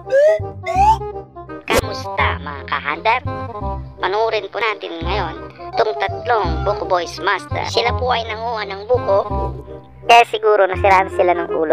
Kamusta mga kahandar? Panuorin po natin ngayon itong tatlong Buko Boys Master. Sila po ay nanguha ng buko, kaya siguro nasiraan sila ng ulo.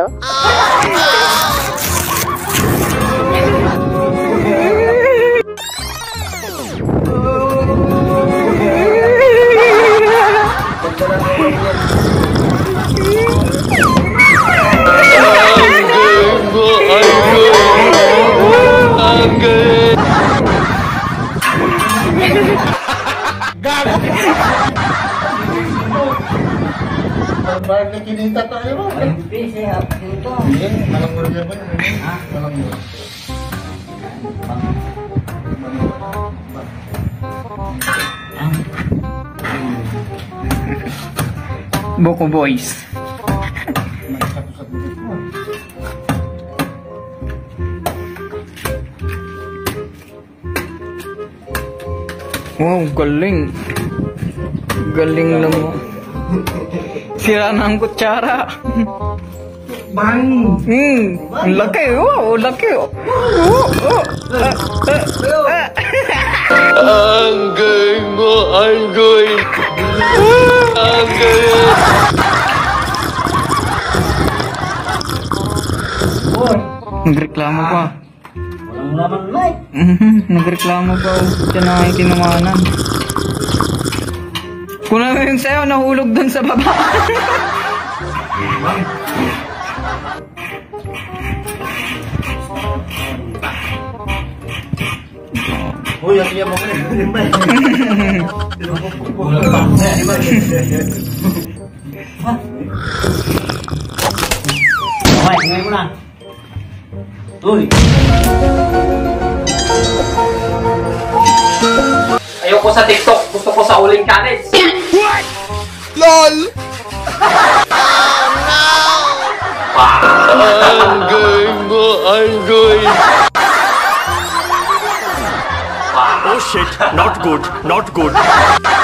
Baru na kinita tayo mo. Busy up dito. Alam mo rin ba? Alam mo. Buko Boys. Wow, galing. Galing naman. Sira na ang kutsara. Bang! Ang laki. Wow, laki. Ang galing mo, ang galing. Ang galing. Nagreklamo pa. Walang laman mic. Nagreklamo pa. Diyan na kayo kinumanan. Kung ano yung sayo, nahulog dun sa baba. Uy, ang iya mo ka rin. Okay, ngayon mo na. Uy. Ayoko sa TikTok, gusto ko sa uling kanis. LOL! Ang galing mo, ang galing. Oh shit, not good, not good.